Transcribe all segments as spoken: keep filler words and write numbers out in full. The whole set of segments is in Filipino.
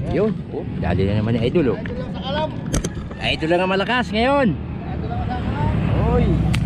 Yun, oh, dali na naman ni Idol, oh. Idol lang sa alam. Idol lang ang malakas ngayon. Idol lang sa alam. Oy.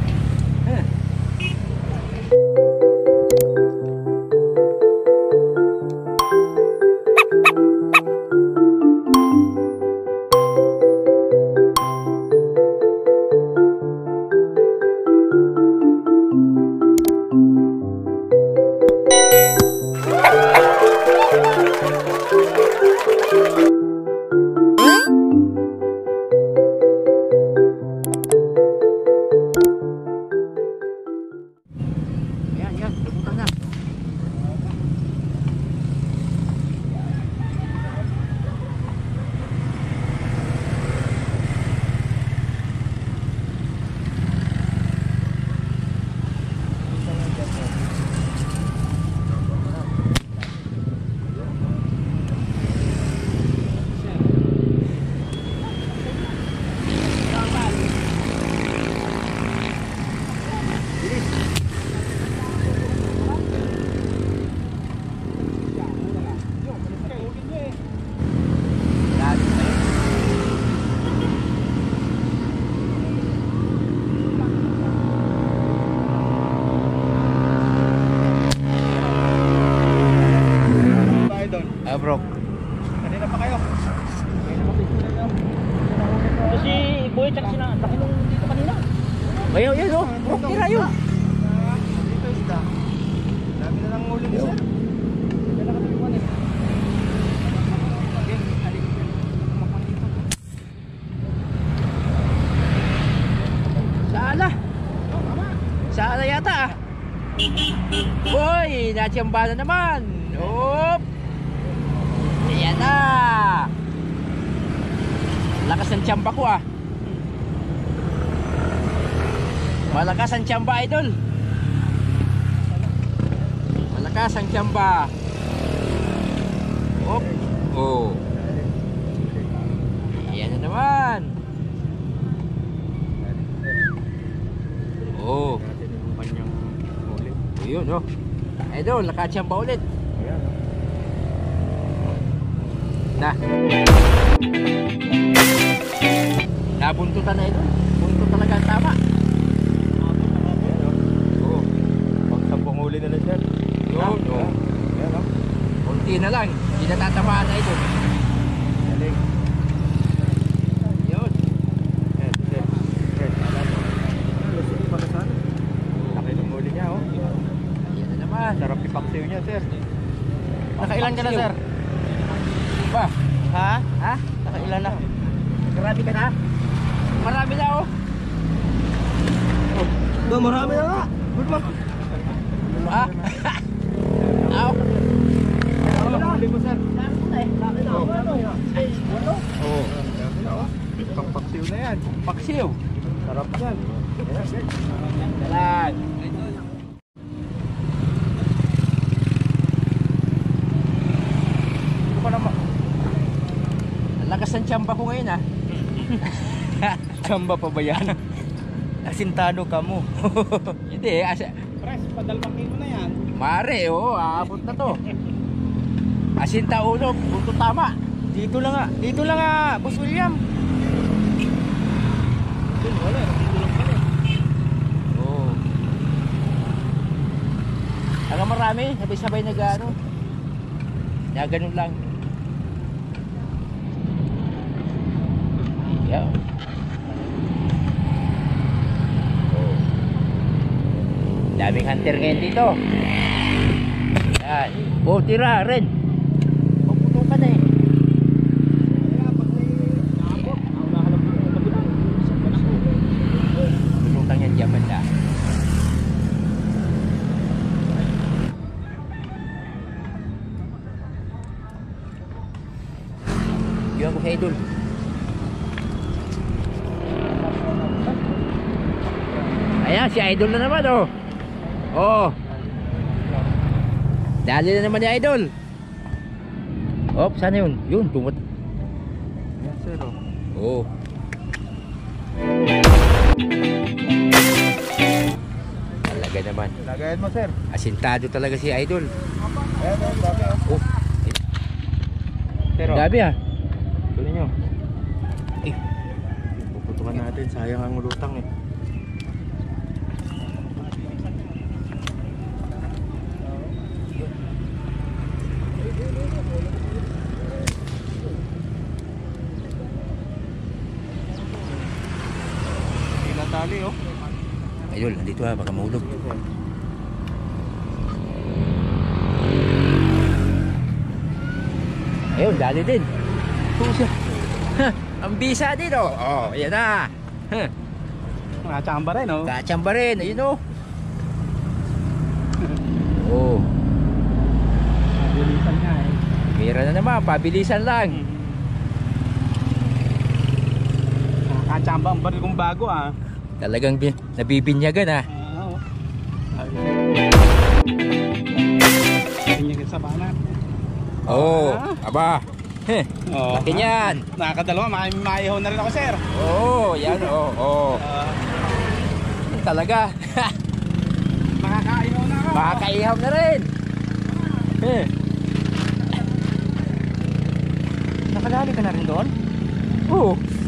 Ah, bro. Kanina pa kayo. Ito si Boy tsaka si na laki nung dito kanina. Ayaw, yan, oh. Bro, tira yun. Dito isda. Dami na lang ulo ni sir. Dito na kami iwan eh. Saala. Saala yata, ah. Boy, natsiyamba na naman. Oop. Ayan na. Lakas ng tiyamba ko, ah. Malakas ang tiyamba, Idol. Malakas ang tiyamba. Oop. Oh. Ayan na naman. Oh. Ayun, oh. Idol, nakatiyamba ulit. Na. Nabuntutan na ito. Buntot talaga ang tama. Oo. Pang-sampung huli na lang dyan. Yun, oh. Ayan, oh. Kunti na lang. Hindi na tatamaan na ito. Galing. Yun. Ayan, sir. Sir, alam. Lusog pa na sana. Laki ng huli niya, oh. Ayan na naman. Sarap ipaksiw niya, sir. Nakailan ka na, sir? Ba? Ha? Ha? Nakailan na? Marami ka na? Marami na, oh. Oh, marami na nga. Good luck. Ah? Aw. Ano lang huli mo, sir? Oh. Oo. Pang-paksiw na yan. Paksiw. Sarap yan. Dalag. Ito pa naman. Lakas ng tiyamba ko ngayon, ah. Chamba pa ba yan? Asintado ka mo. Hindi, asa. Press, padalmakin mo na yan. Mare, oh, aabot na to. Asinta ulo, punto tama. Dito lang nga. Dito lang nga, Boss William. Dito wala. Dito lang pala. Oh. Hanggang marami, sabay-sabay na gano. Ya, ganun lang. Yeah. Oh. Daming hunter ngayon dito. Yan. Oh, tira rin. Puputukan na eh. Puputukan yan dyan banda. Yun ako sa Idol. Ayan, si Idol na naman, oh. Oh. Dali na naman ni Idol. Oh, sana yun? Yun, tumot. Yan, sir, oh. Oh. Talaga naman. Lagayan mo, sir. Asintado talaga si Idol. Ayan, ayan, bago, oh. Oh. Pero, Gabi ah. tuloy nyo. Eh. Puputukan natin, sayang ang lutang eh. Ilang tali oh. Idol, nandito ah, baka mahulog. Ayun, dali din. Pusa. Ang bisa din oh. Oh, ayan na. Huh. Nakachamba rin oh. Kachamba rin, ayun oh. Oh, Bilisan nga eh. mira na naman, pabilisan lang. Nakachamba ang baril kong bago ah. Talagang bi- nabibinyagan ah. Oo. Binyagan sa banat. Oh, Ah. aba. Heh, Oo. laki niyan. Nakakadalawa, may maihaw na rin ako sir. Oh, yan oh, oh. Ah, Talaga. makakaihaw na ako. Makakaihaw na rin. Eh. Nakadali ka na rin doon? Oo.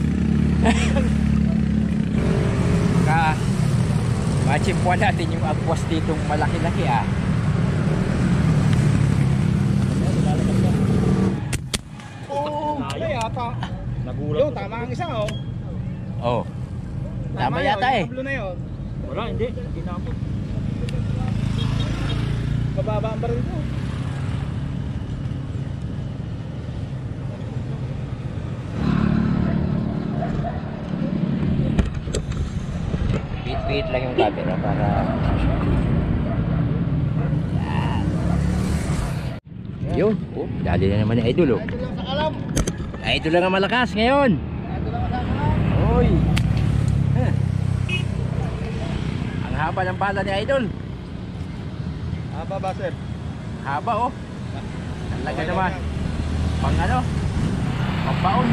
Ka machimpuan natin yung agwas ditong malaki-laki ah. Oo, ay ata. Nagulat. Yung tama ang isa oh. Oh. Tama yata yun, eh. yung tablo na yun. Wala, hindi. Hindi na ako. Mababa ang baril ko. Wait-wait lang yung camera para yan. Yun. Oh, dali na naman ni Idol oh. Ito lang sa alam. Idol lang ang malakas ngayon. Ito lang sa alam. Oy. Huh. Ang haba ng bala ni Idol. Haba ba sir? Haba oh. Talaga naman. Pang ano? Pambaon.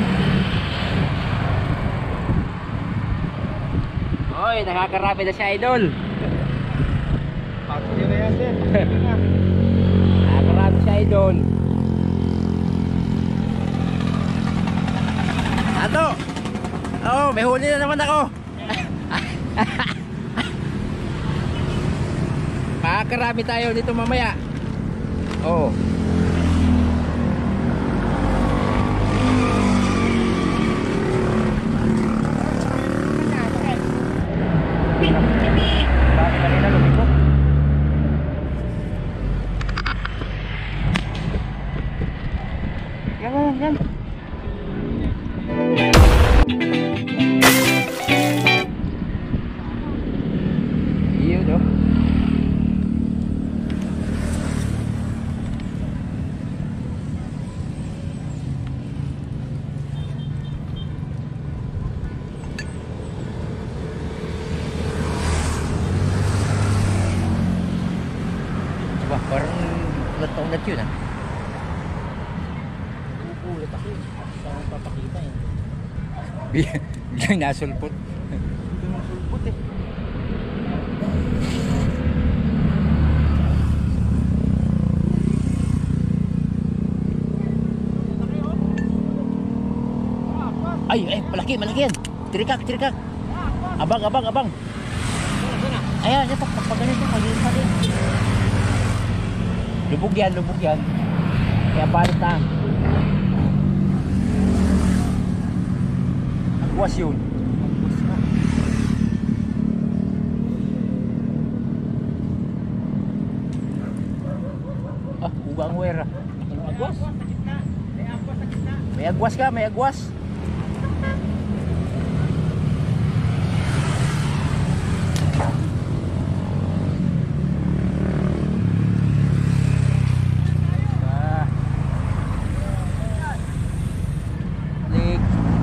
Oy, nakakarami na si Idol. Pasok yun na yan sir. Nakakarami si Idol. Ato. Oh, may huli na naman ako. Makakarami tayo dito mamaya. Oh. Bakit kanina lumiko? Yan, yan. Yun oh. Wah, parang ulat-ulat yun ah. Ulat ako. Saan ang papakita eh. Biglang nasulpot. Hindi mo sulpot eh. Ay, ay, malaki, malaki yan. Tirikak, tirikak. Abang, abang, abang. Ayan, ito, pag ganito, pag-iin pa rin. Lubog yan, lubog yan. Kaya balit na. Agwas yun. Ah, ugang wera. Agwas? May agwas ka, may agwas. Ah. Lig.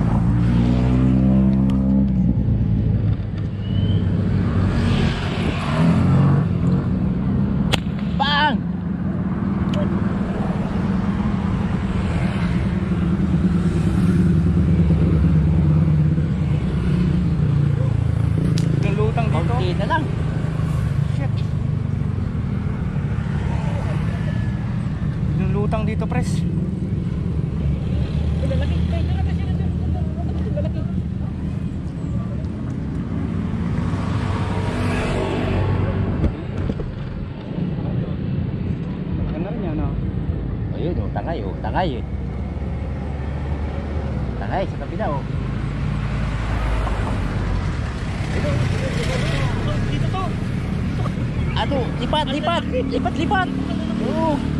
Bang! Tangay eh. Tangay sa kabila oh. Dito to. Ato, lipat, lipat, lipat, lipat. Oo.